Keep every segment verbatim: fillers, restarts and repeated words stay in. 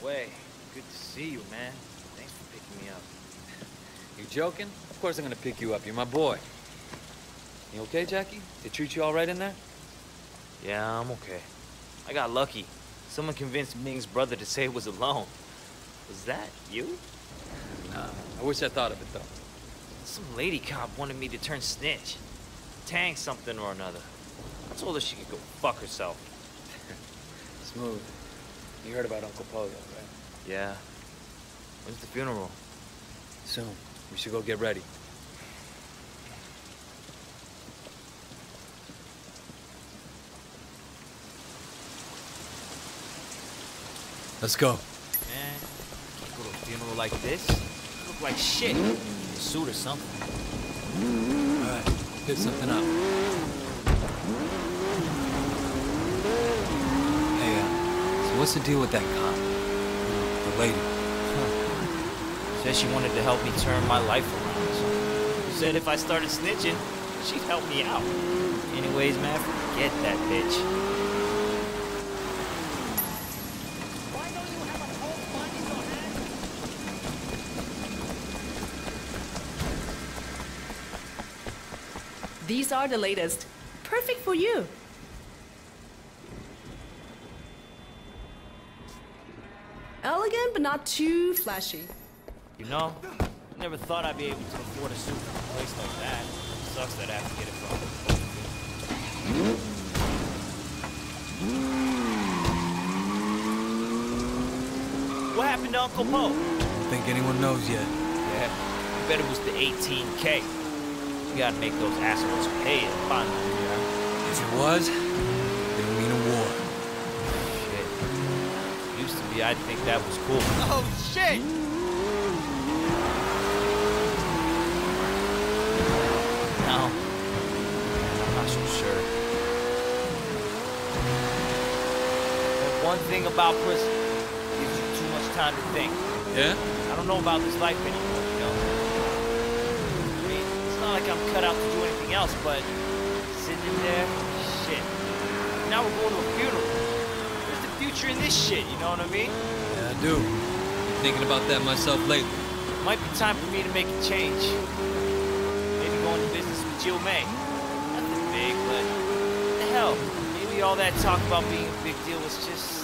way. Good to see you, man. Thanks for picking me up. You joking? Of course I'm gonna pick you up. You're my boy. You okay, Jackie? They treat you all right in there? Yeah, I'm okay. I got lucky. Someone convinced Ming's brother to say it was alone. Was that you? Nah, I wish I thought of it, though. Some lady cop wanted me to turn snitch. Tang something or another. I told her she could go fuck herself. Smooth. You heard about Uncle Po, though, right? Yeah. When's the funeral? Soon. We should go get ready. Let's go. Man, can't go to a funeral like this. You look like shit. You need a suit or something. All right, pick something up. Hey, uh, so what's the deal with that cop? The lady. Huh. Said she wanted to help me turn my life around. Said if I started snitching, she'd help me out. Anyways, man, forget that bitch. These are the latest. Perfect for you. Elegant, but not too flashy. You know, I never thought I'd be able to afford a suit from a place like that. Sucks that I have to get it from. What happened to Uncle Po? Don't think anyone knows yet. Yeah, I bet it was the eighteen K. You gotta make those assholes pay it, fine. Yeah. If it was, it would mean a war. Shit. Used to be, I'd think that was cool. Oh, shit! No. I'm not so sure. But one thing about prison, it gives you too much time to think. Yeah? I don't know about this life anymore, you know? Not like I'm cut out to do anything else, but sitting in there, shit. Now we're going to a funeral. Where's the future in this shit, you know what I mean? Yeah, I do. Been thinking about that myself lately. Might be time for me to make a change. Maybe go into business with Jill May. Nothing big, but what the hell? Maybe all that talk about being a big deal was just...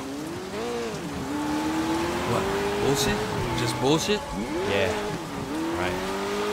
What, bullshit? Just bullshit? Yeah, right.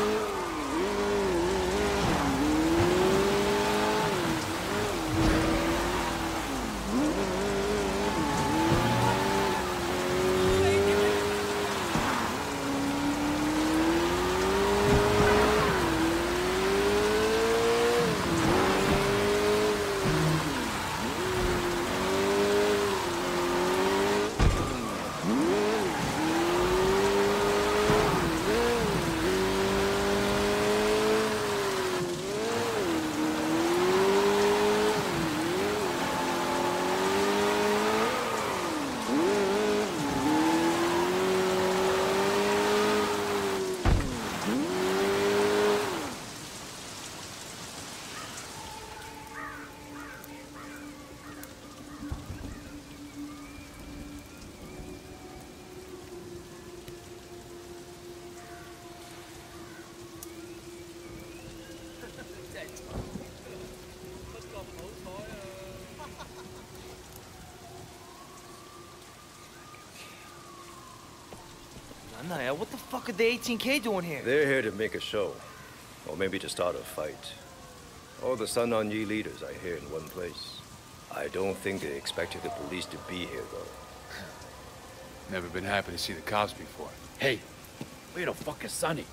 Naya, what the fuck are the eighteen K doing here? They're here to make a show. Or maybe to start a fight. All the Sun On Yee leaders are here in one place. I don't think they expected the police to be here, though. Never been happy to see the cops before. Hey, where the fuck is Sonny?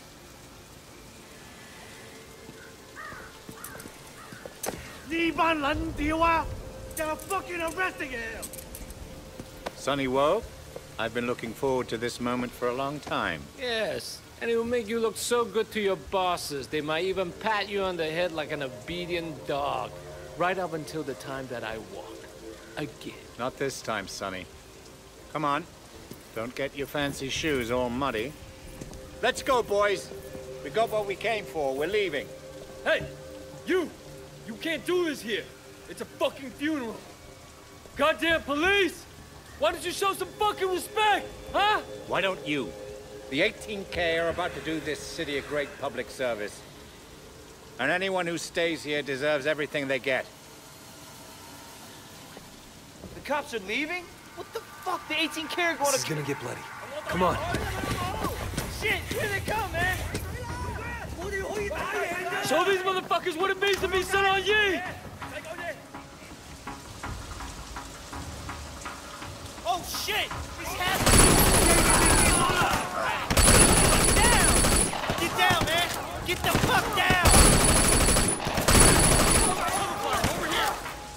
They're fucking arresting him! Sonny Woe, I've been looking forward to this moment for a long time. Yes, and it will make you look so good to your bosses. They might even pat you on the head like an obedient dog. Right up until the time that I walk. Again. Not this time, Sonny. Come on. Don't get your fancy shoes all muddy. Let's go, boys. We got what we came for. We're leaving. Hey! You! You can't do this here! It's a fucking funeral! Goddamn police! Why don't you show some fucking respect, huh? Why don't you? The eighteen K are about to do this city a great public service. And anyone who stays here deserves everything they get. The cops are leaving? What the fuck? The eighteen K are going This is to... gonna get bloody. Come on. Shit, here they come, man! Show these motherfuckers what it means to be Sun On Yee! Oh shit! This happened! Get down! Get down, man! Get the fuck down! Over here!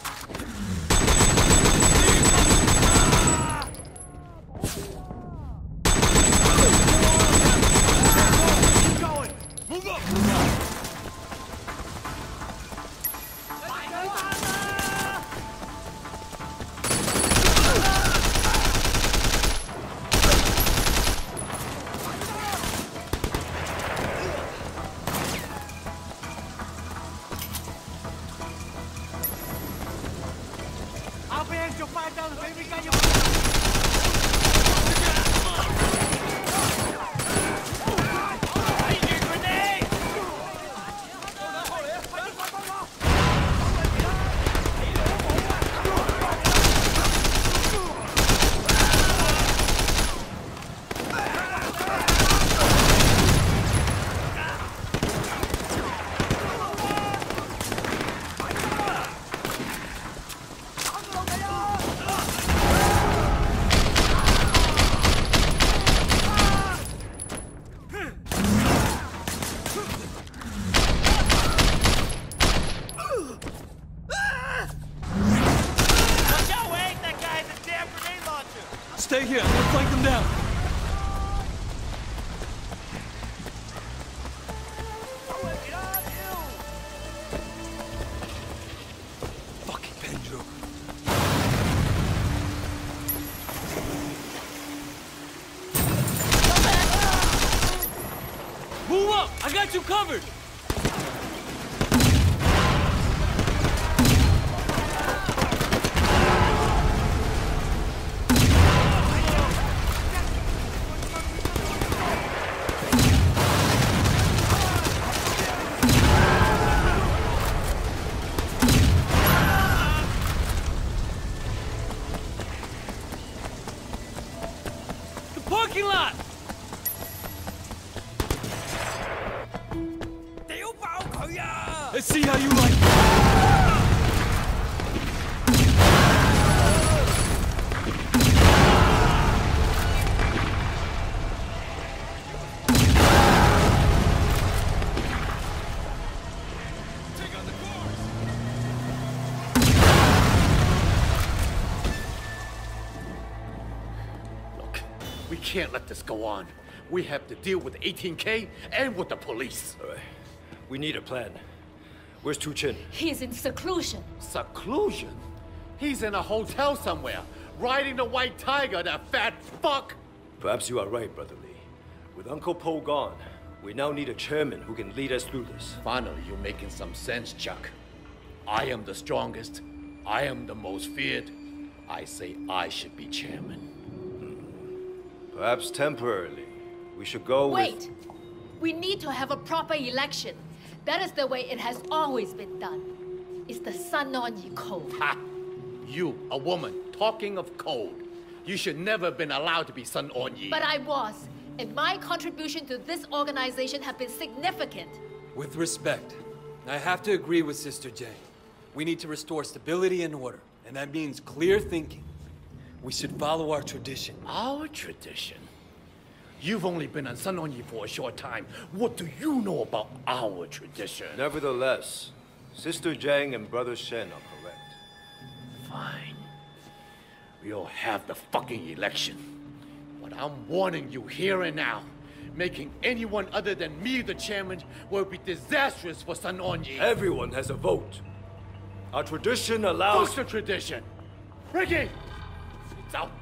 Keep going! Move up! Move up! I'll be extra five dollars, baby. Got your... Stay here. I'm gonna flank them down. Fucking Pedro. Move up! I got you covered! Parking lot! Let's see how you like it. Look, we can't let this go on. We have to deal with eighteen K and with the police. All right. We need a plan. Where's Tu Chin? He's in seclusion. Seclusion? He's in a hotel somewhere, riding the white tiger, that fat fuck! Perhaps you are right, Brother Lee. With Uncle Po gone, we now need a chairman who can lead us through this. Finally, you're making some sense, Chuck. I am the strongest. I am the most feared. I say I should be chairman. Hmm. Perhaps temporarily. We should go Wait! with... We need to have a proper election. That is the way it has always been done. It's the Sun On Yee Code. Ha! You, a woman, talking of code. You should never have been allowed to be Sun On Yee. But I was, and my contribution to this organization have been significant. With respect, I have to agree with Sister Jane. We need to restore stability and order, and that means clear thinking. We should follow our tradition. Our tradition? You've only been on Sun On Yee for a short time. What do you know about our tradition? Nevertheless, Sister Zhang and Brother Shen are correct. Fine. We'll have the fucking election. But I'm warning you here and now. Making anyone other than me the chairman will be disastrous for Sun On Yee. Everyone has a vote. Our tradition allows... What's the tradition? Ricky! It's out.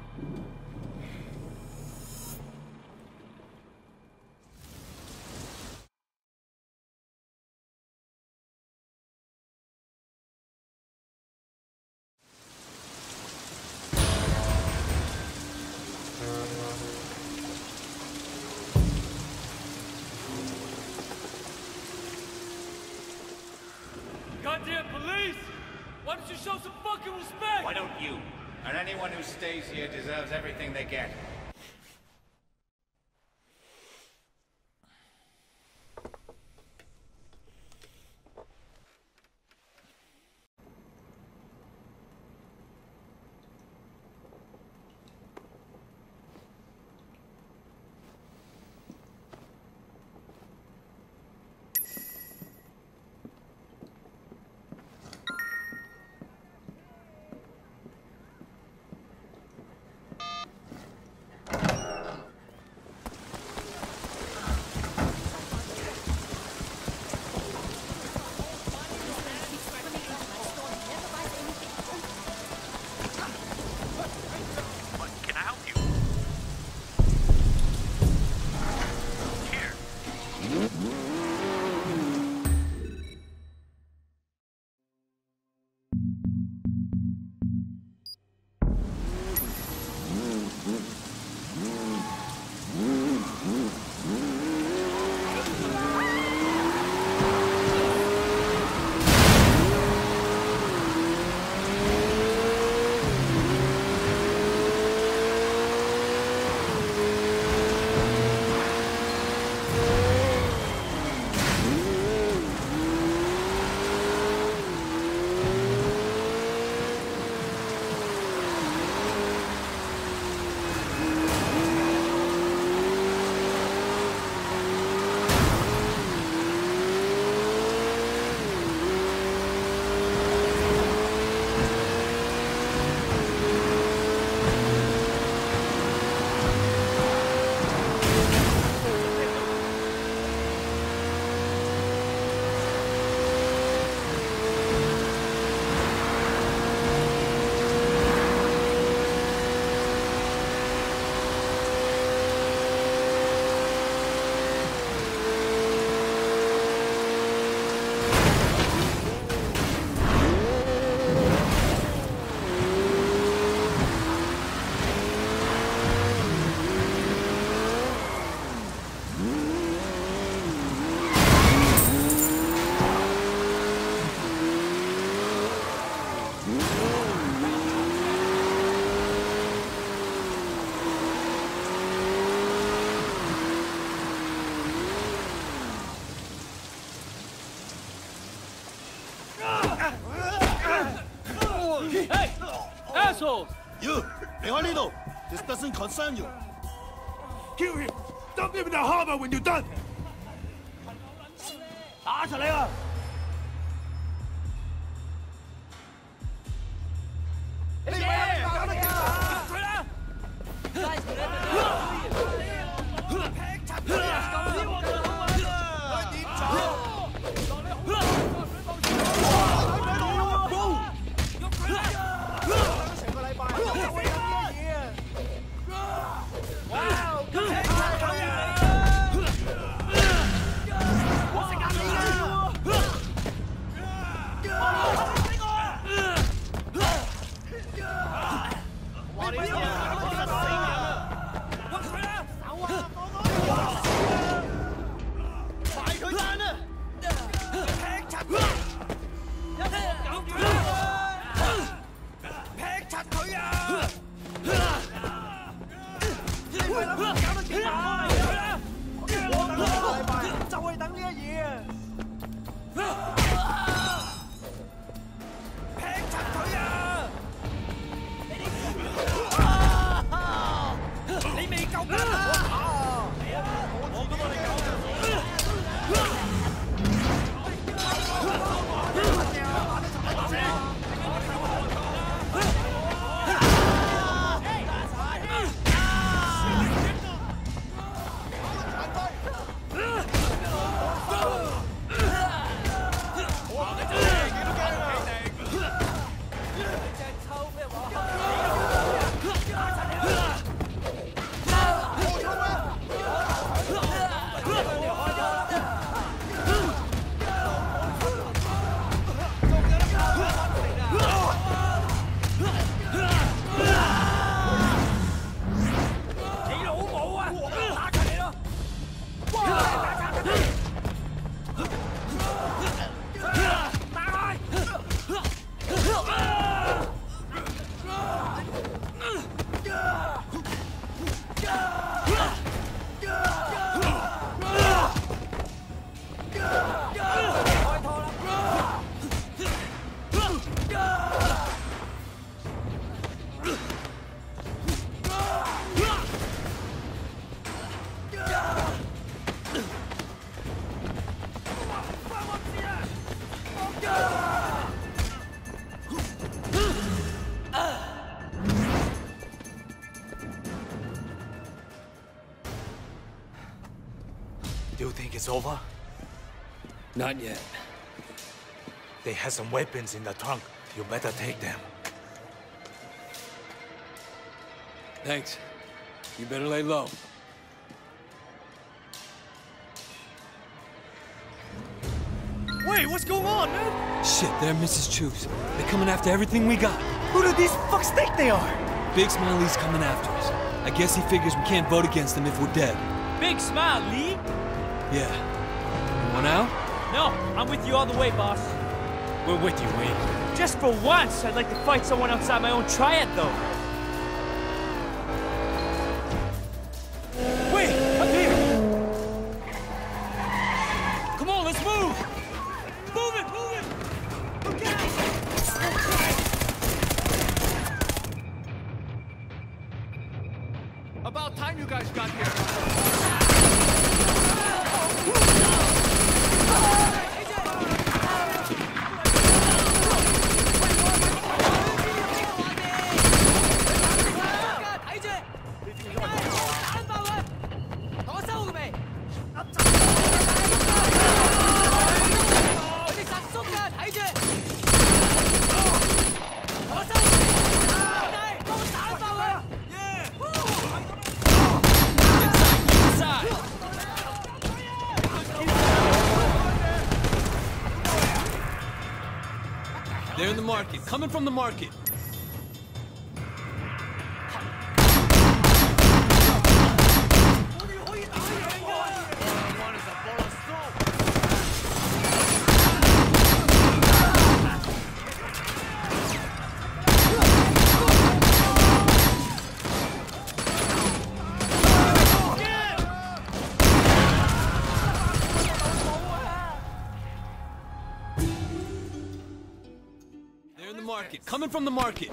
Goddamn police! Why don't you show some fucking respect? Why don't you? And anyone who stays here deserves everything they get. Hey! Assholes! You! 離開呢度 This doesn't concern you! Kill him! Dump him in the harbor when you're done! 打實你啊！你咩？搞得啊！佢啦！劈柒佢啊！咁呢個好玩啊！點走？ 啊！ it's over? Not yet. They have some weapons in the trunk. You better take them. Thanks. You better lay low. Wait, what's going on, man? Shit, they're Missus Chu's. They're coming after everything we got. Who do these fucks think they are? Big Smiley's coming after us. I guess he figures we can't vote against him if we're dead. Big Smile, Lee? Yeah. You want out? No, I'm with you all the way, boss. We're with you, Lee. Just for once, I'd like to fight someone outside my own triad, though. Wait, up here! Come on, let's move! Move it, move it! About time you guys got here. They're in the market, coming from the market. Market, coming from the market.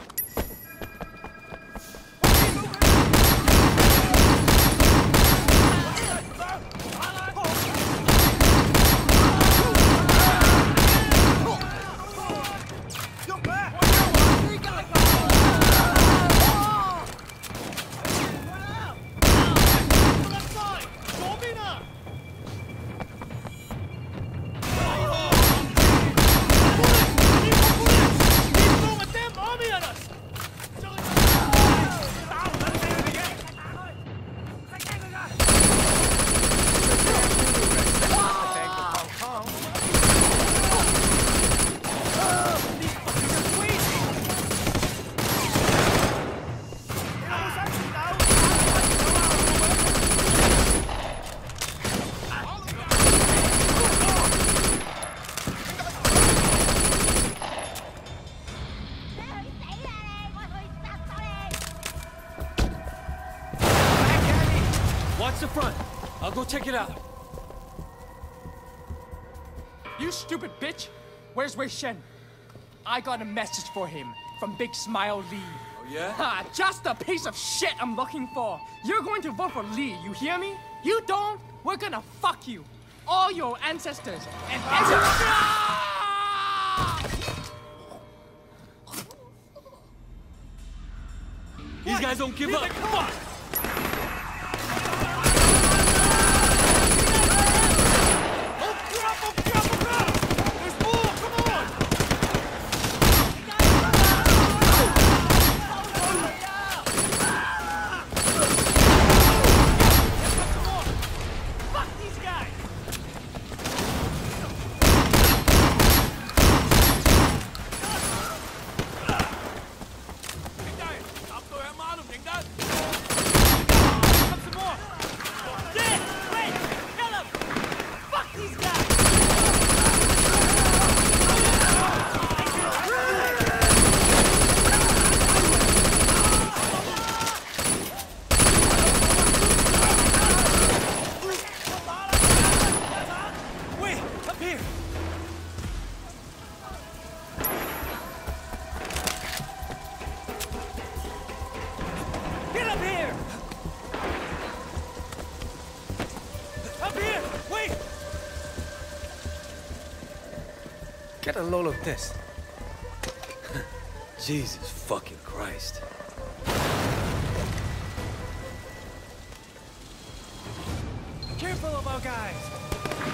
Watch the front. I'll go check it out. You stupid bitch! Where's Wei Shen? I got a message for him from Big Smile Lee. Oh, yeah? Ha! Just a piece of shit I'm looking for. You're going to vote for Lee, you hear me? You don't, we're gonna fuck you. All your ancestors and everyone. These guys don't give up. Come on! Get a load of this. Jesus fucking Christ. Careful about guys.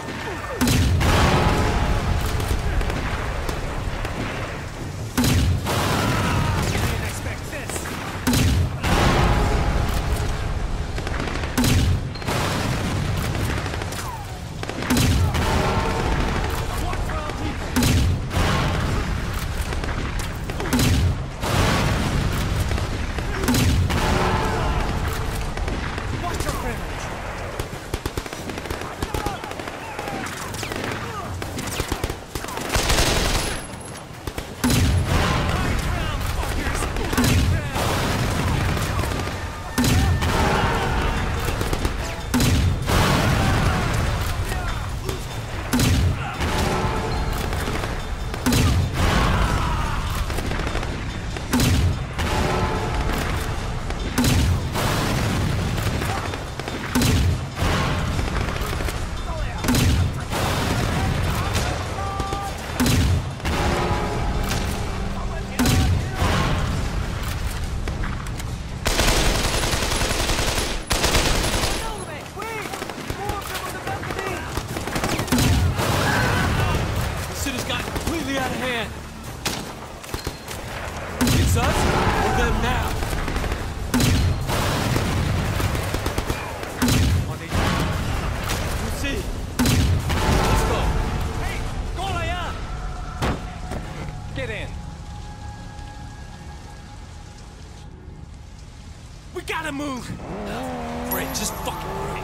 Move! Great, just fucking hurry.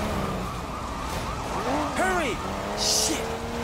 Hurry! Shit!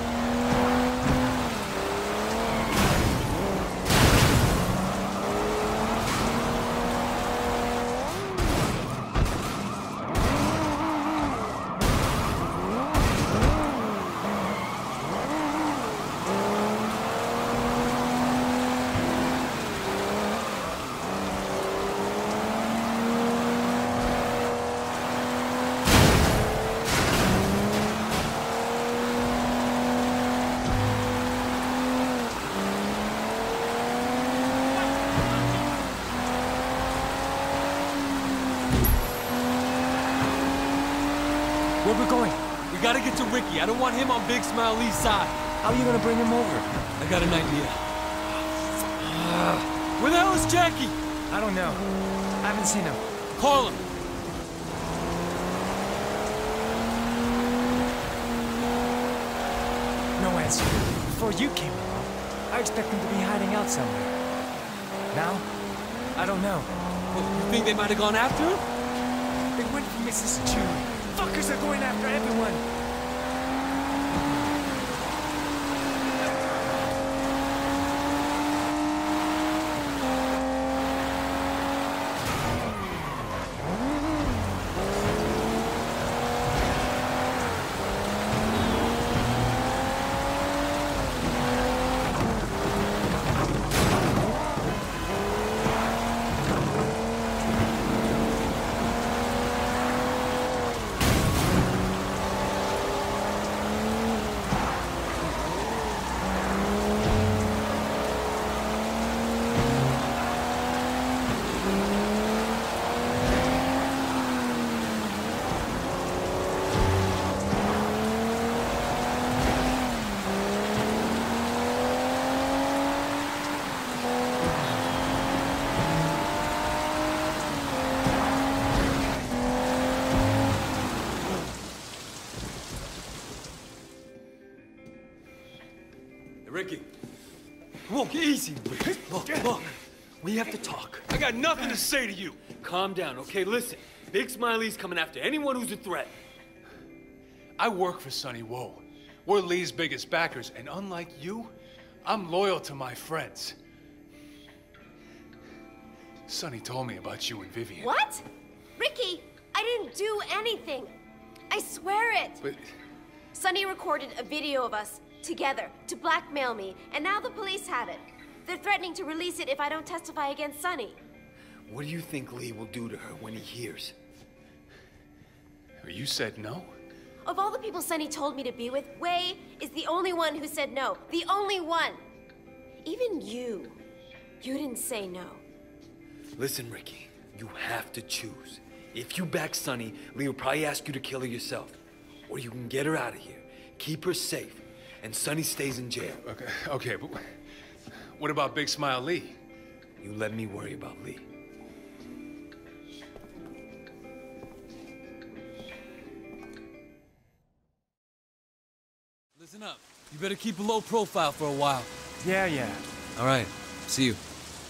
Where we going? We gotta get to Ricky. I don't want him on Big Smile Lee's side. How are you gonna bring him over? I got an idea. Uh, where the hell is Jackie? I don't know. I haven't seen him. Call him. No answer. Before you came along, I expect him to be hiding out somewhere. Now, I don't know. Well, you think they might have gone after him? They went for Missus Chu. Fuckers are going after everyone. Ricky. Look, easy, Ricky. Look, look. We have to talk. I got nothing to say to you. Calm down, okay? Listen. Big Smiley's coming after anyone who's a threat. I work for Sonny Woe. We're Lee's biggest backers, and unlike you, I'm loyal to my friends. Sonny told me about you and Vivian. What? Ricky, I didn't do anything. I swear it. But Sonny recorded a video of us together to blackmail me, and now the police have it. They're threatening to release it if I don't testify against Sonny. What do you think Lee will do to her when he hears? You said no? Of all the people Sonny told me to be with, Wei is the only one who said no. The only one. Even you. You didn't say no. Listen, Ricky, you have to choose. If you back Sonny, Lee will probably ask you to kill her yourself. Or you can get her out of here, keep her safe, and Sonny stays in jail. Okay, okay, but what about Big Smile Lee? You let me worry about Lee. Listen up. You better keep a low profile for a while. Yeah, yeah. All right. See you.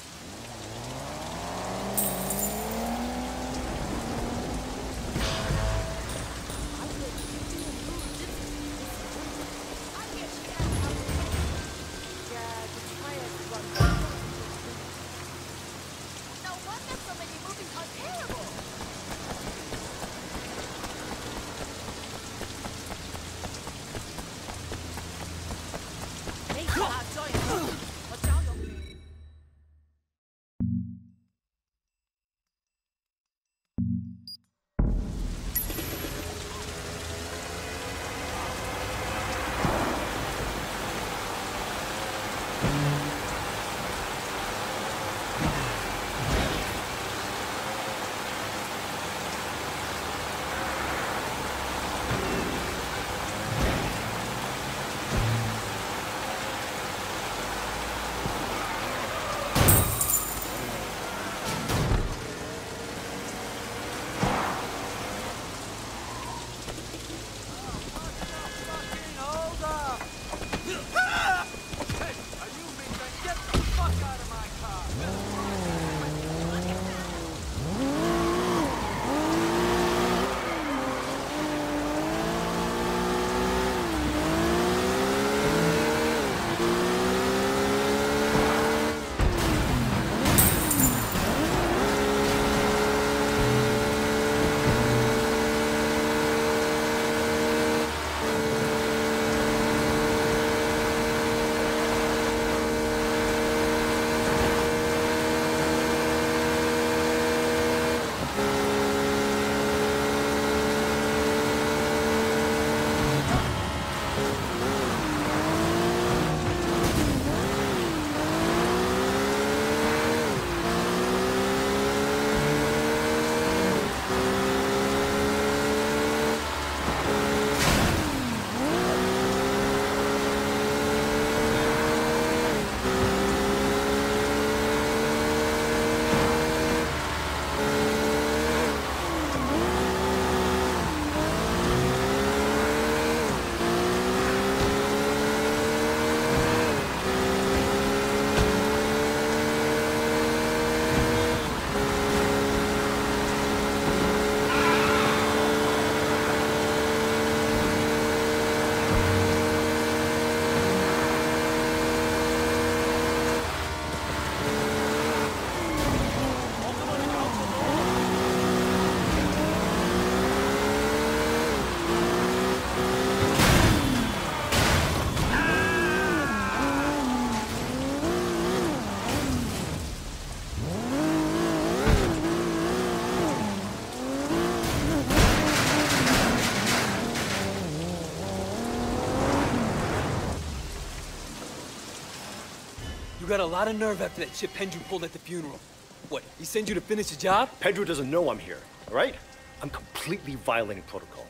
got a lot of nerve after that shit Pendrew pulled at the funeral. What, he sent you to finish the job? Pendrew doesn't know I'm here, all right? I'm completely violating protocol.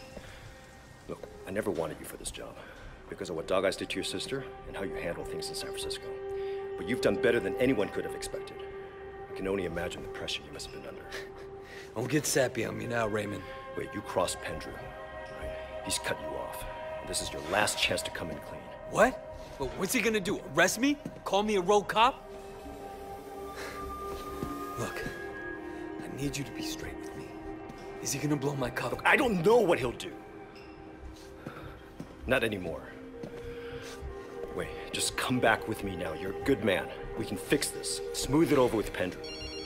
Look, I never wanted you for this job because of what Dog Eyes did to your sister and how you handle things in San Francisco. But you've done better than anyone could have expected. I can only imagine the pressure you must have been under. Don't get sappy on me now, Raymond. Wait, you crossed Pendrew, right? He's cut you off. And this is your last chance to come in clean. What? But what's he gonna do? Arrest me? Call me a rogue cop? Look, I need you to be straight with me. Is he gonna blow my cover? Look, I don't know what he'll do. Not anymore. Wait, just come back with me now. You're a good man. We can fix this. Smooth it over with Pendrew.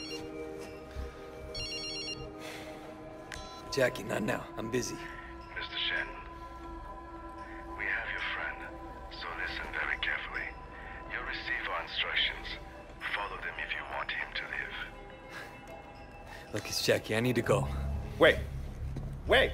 Jackie, not now. I'm busy. Mister Shen, we have your friend, so listen very carefully. You'll receive our instructions. Follow them if you want him to live. Look, it's Jackie. I need to go. Wait. Wait!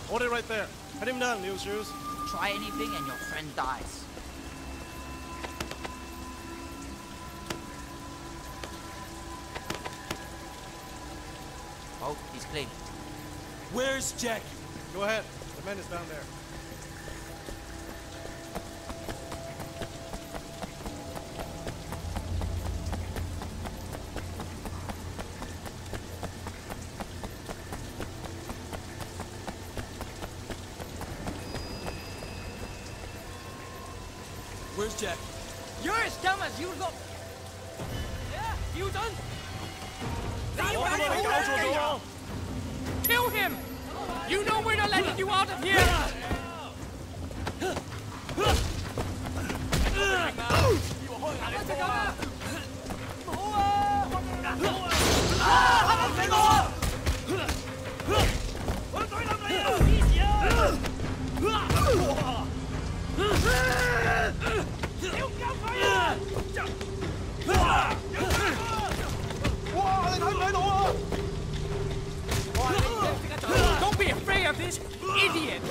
Hold it right there. Put him down, Mule Shoes. Try anything and your friend dies. Oh, he's clean. Where's Jackie? Go ahead. The man is down there. Where's Jackie? You're as dumb as you look. Yeah, you done? Kill him! You know we're not letting you out of here! Don't be afraid of this idiot!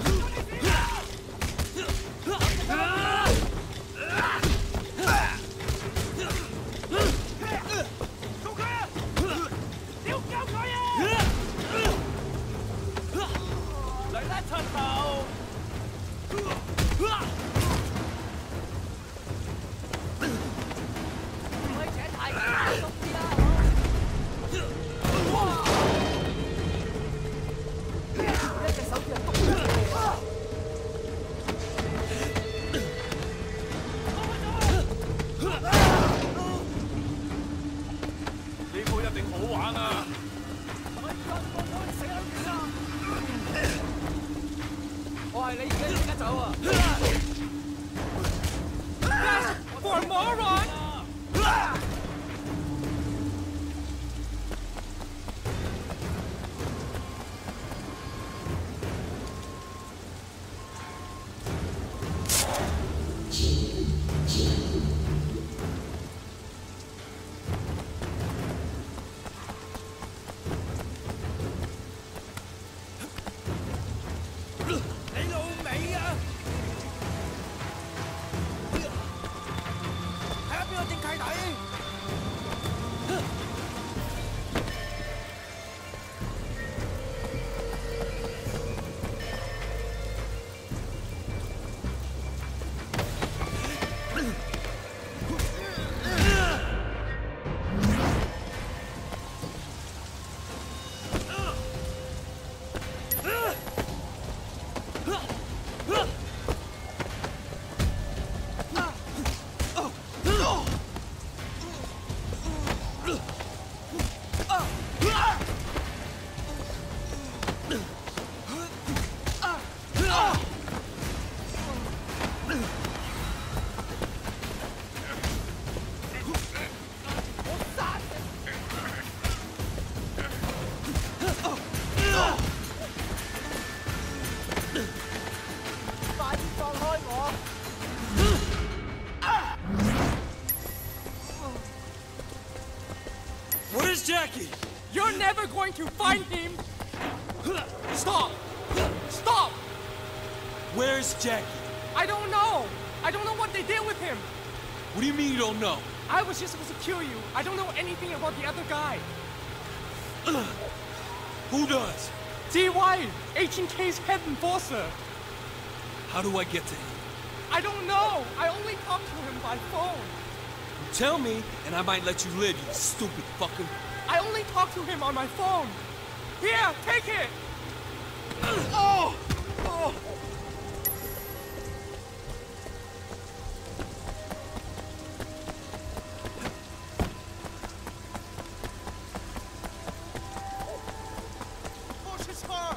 For a moron! Where's Jackie? You're never going to find him! Stop! Stop! Where's Jackie? I don't know! I don't know what they did with him! What do you mean you don't know? I was just supposed to kill you. I don't know anything about the other guy. Who does? D Y, eighteen K's head enforcer. How do I get to him? I don't know. I only talked to him by phone. You tell me, and I might let you live, you stupid fucker. I only talked to him on my phone. Here, take it! Oh! Oh! Push his car!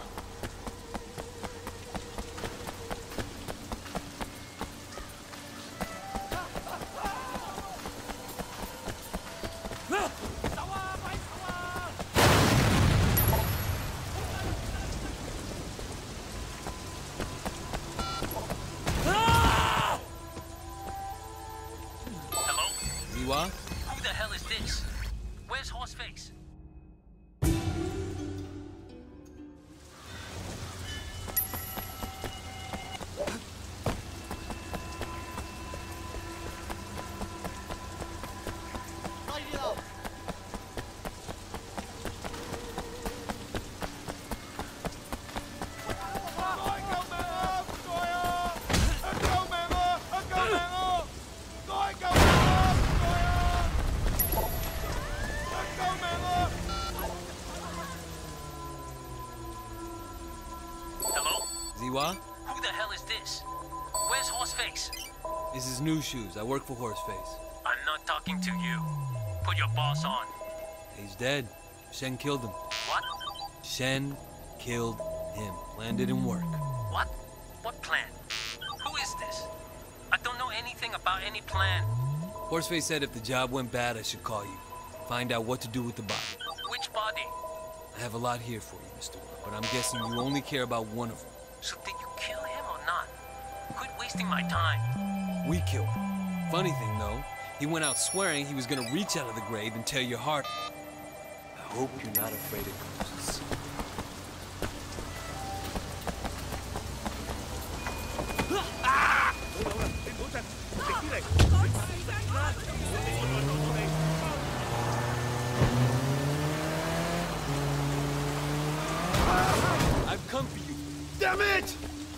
Ziwa? Who the hell is this? Where's Horseface? This is New Shoes. I work for Horseface. I'm not talking to you. Put your boss on. He's dead. Shen killed him. What? Shen killed him. Plan didn't work. What? What plan? Who is this? I don't know anything about any plan. Horseface said if the job went bad, I should call you. Find out what to do with the body. Which body? I have a lot here for you, Mister Webb, but I'm guessing you only care about one of them. So did you kill him or not? Quit wasting my time. We killed him. Funny thing, though, he went out swearing he was gonna reach out of the grave and tear your heart. I hope you're not afraid of ghosts. I've come for you. Damn it!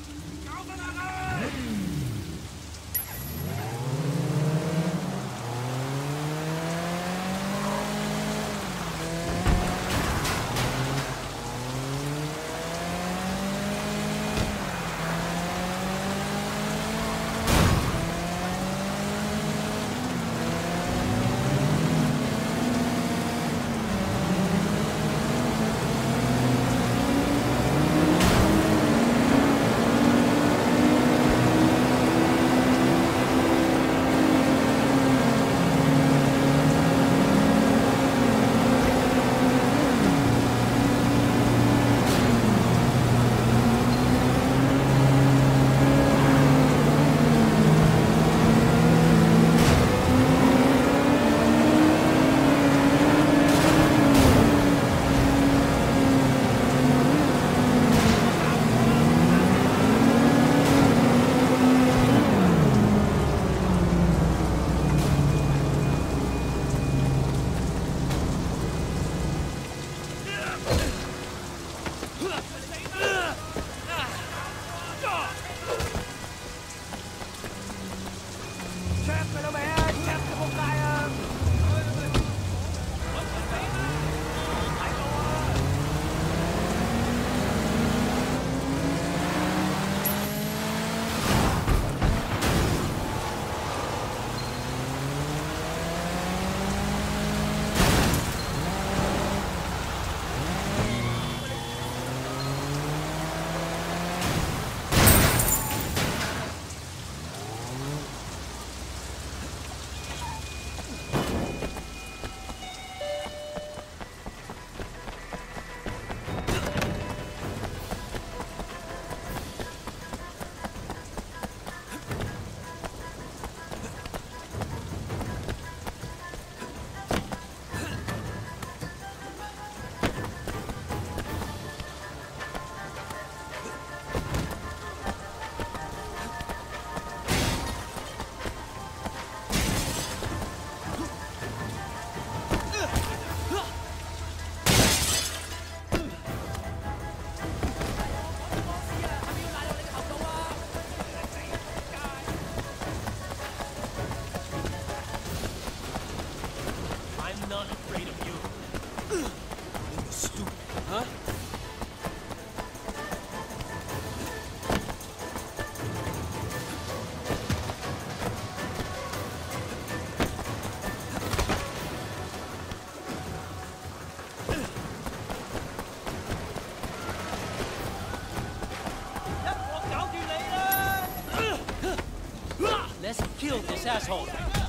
Let's kill this asshole.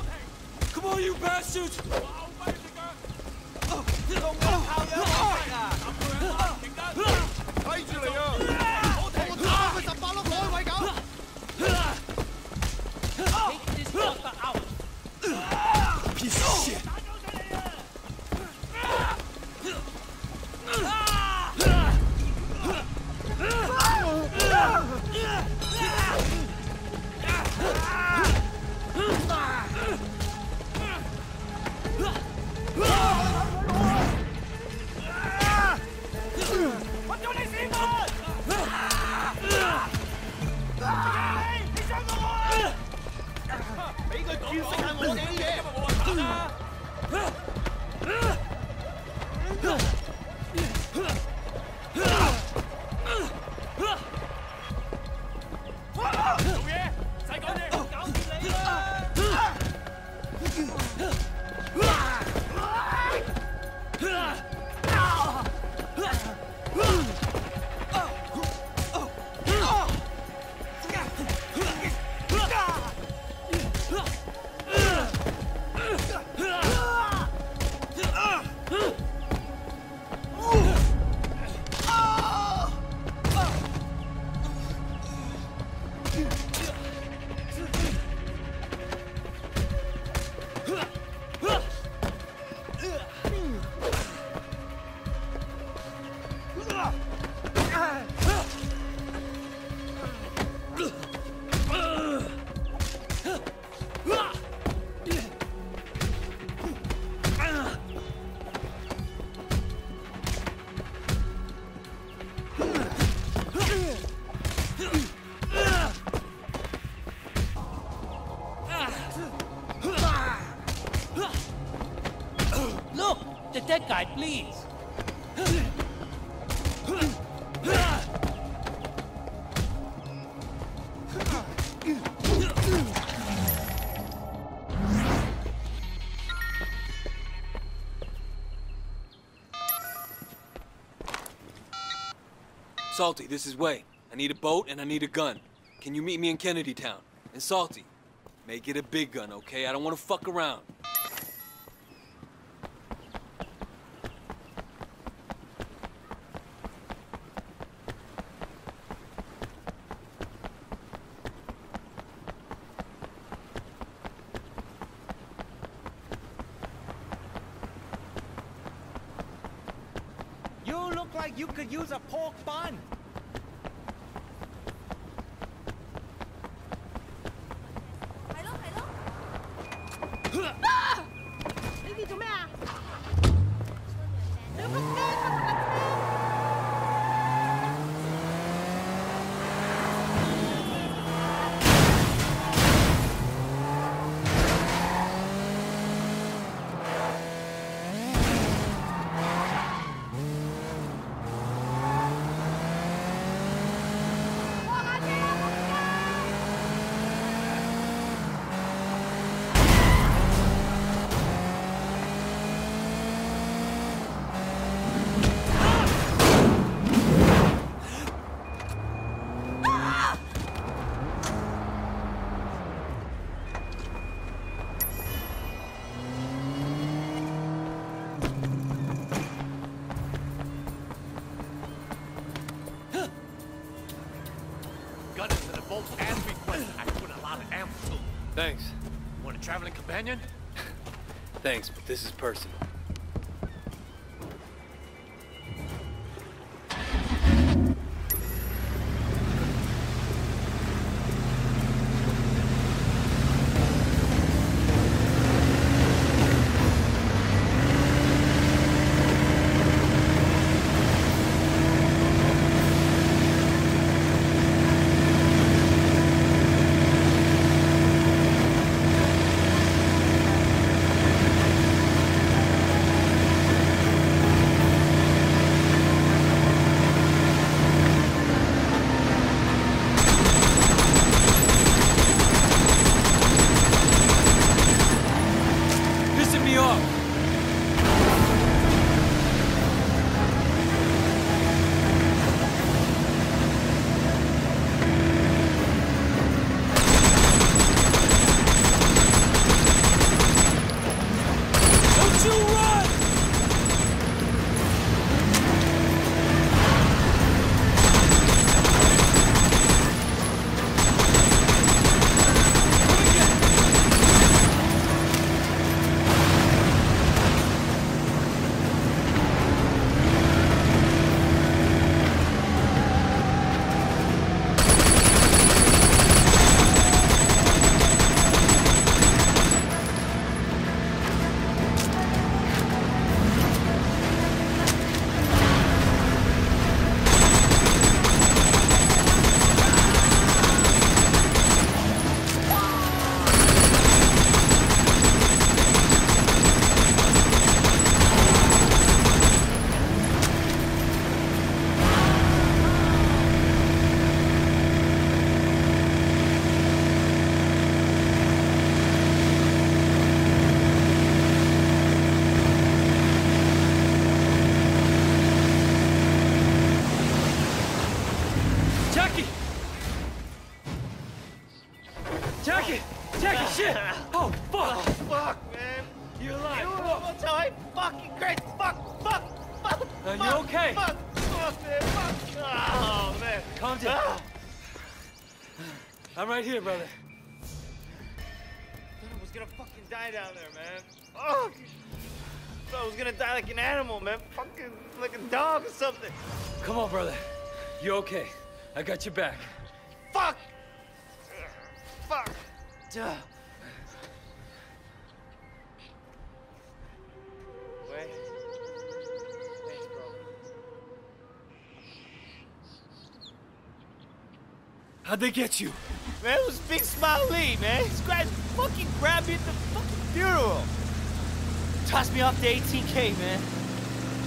Come on, you bastards! Take this fucker out. Piece of shit! please. Salty, this is Way. I need a boat and I need a gun. Can you meet me in Kennedy Town? And Salty, make it a big gun, okay? I don't want to fuck around. You look like you could use a pork bun. Thanks. Want a traveling companion? Thanks, but this is personal. Jackie! Jackie, shit! Oh, fuck! Oh, fuck, man! You're alive. You know how I fucking great! Fuck! Fuck! Fuck! Are you fuck, okay? Fuck! Fuck, man! Fuck! Oh, man! Calm down. Ah. I'm right here, brother. I thought I was gonna fucking die down there, man. Oh! I thought I was gonna die like an animal, man. Fucking like a dog or something. Come on, brother. You're okay. I got your back. Fuck! Fuck! Duh. Wait. Thanks, bro. How'd they get you? Man, it was Big Smile Lee, man. This guy fucking grabbed me at the fucking funeral. Tossed me off to eighteen K, man.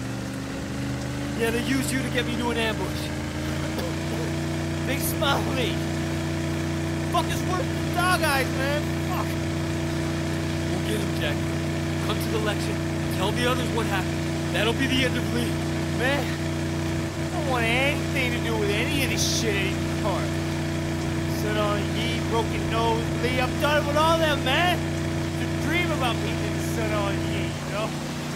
Yeah, they used you to get me to an ambush. Big Smiley! Fuck is worth the dog eyes, man! Fuck! We'll get him, Jack. Come to the lecture. Tell the others what happened. That'll be the end of Lee. Man, I don't want anything to do with any of this shit anymore. Sit on Yi, broken nose, Lee. I'm done with all that, man. To dream about me than sit on Yi, you know?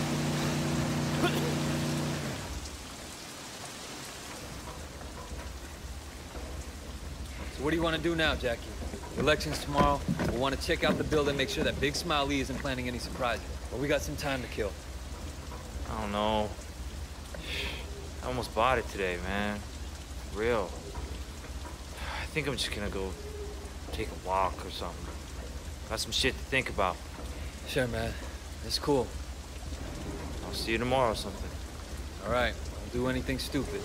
So what do you want to do now, Jackie? The election's tomorrow. We'll want to check out the building, make sure that Big Smile Lee isn't planning any surprises. But we got some time to kill. I don't know. I almost bought it today, man. For real. I think I'm just gonna go take a walk or something. Got some shit to think about. Sure, man. That's cool. I'll see you tomorrow or something. All right. Don't do anything stupid.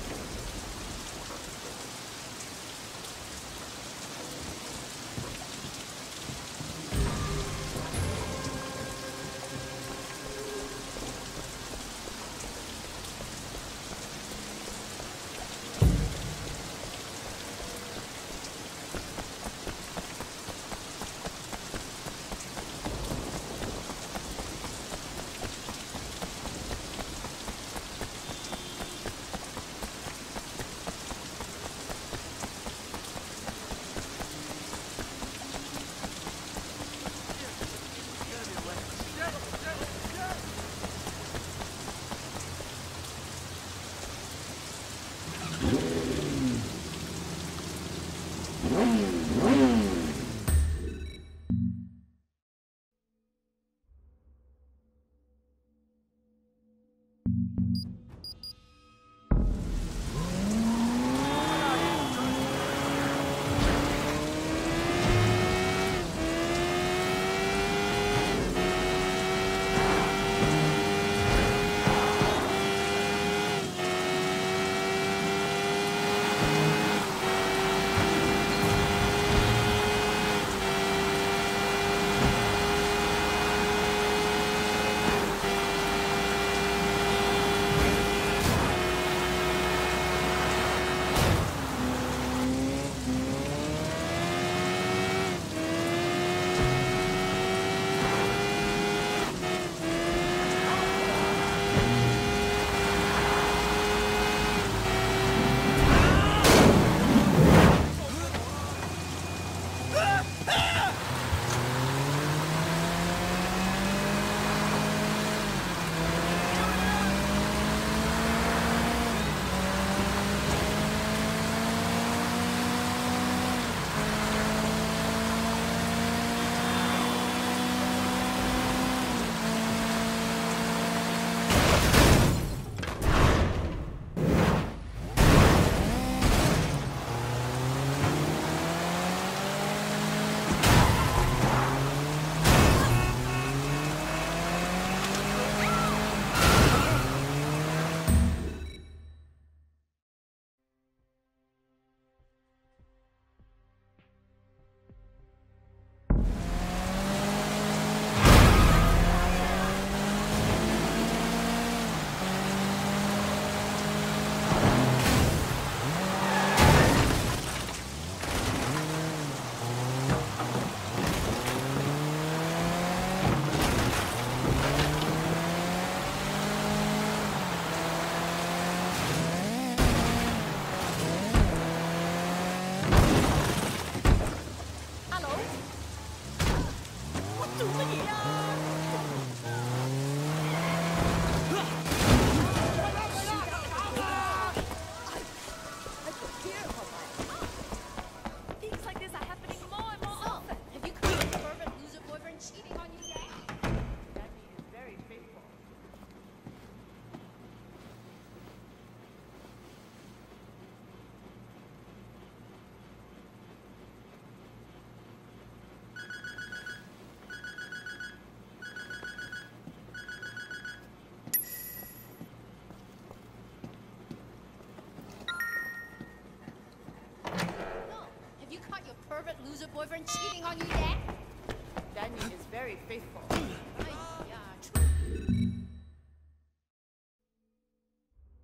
pervert loser boyfriend cheating on you yet? Danny is very faithful. Ay, yeah, true.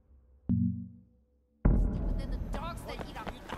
But then the dogs that eat our